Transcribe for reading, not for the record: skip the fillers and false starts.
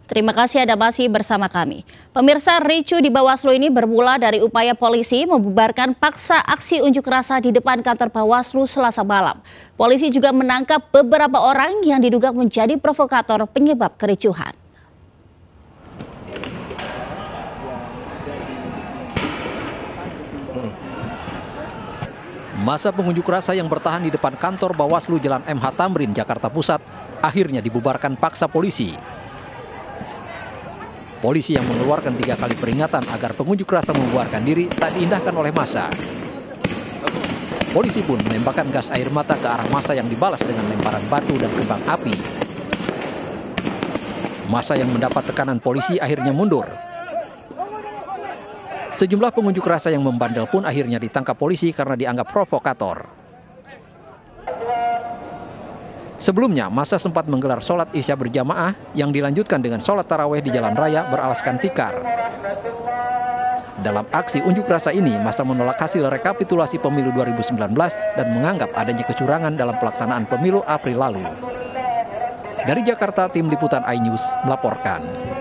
Terima kasih Anda masih bersama kami. Pemirsa, ricu di Bawaslu ini bermula dari upaya polisi membubarkan paksa aksi unjuk rasa di depan kantor Bawaslu Selasa malam. Polisi juga menangkap beberapa orang yang diduga menjadi provokator penyebab kericuhan. Masa pengunjuk rasa yang bertahan di depan kantor Bawaslu Jalan MH Tamrin, Jakarta Pusat, akhirnya dibubarkan paksa polisi. Polisi yang mengeluarkan 3 kali peringatan agar pengunjuk rasa membubarkan diri tak diindahkan oleh massa. Polisi pun menembakkan gas air mata ke arah massa yang dibalas dengan lemparan batu dan kembang api. Massa yang mendapat tekanan polisi akhirnya mundur. Sejumlah pengunjuk rasa yang membandel pun akhirnya ditangkap polisi karena dianggap provokator. Sebelumnya, massa sempat menggelar sholat Isya berjamaah yang dilanjutkan dengan sholat tarawih di jalan raya beralaskan tikar. Dalam aksi unjuk rasa ini, massa menolak hasil rekapitulasi pemilu 2019 dan menganggap adanya kecurangan dalam pelaksanaan pemilu April lalu. Dari Jakarta, tim liputan iNews melaporkan.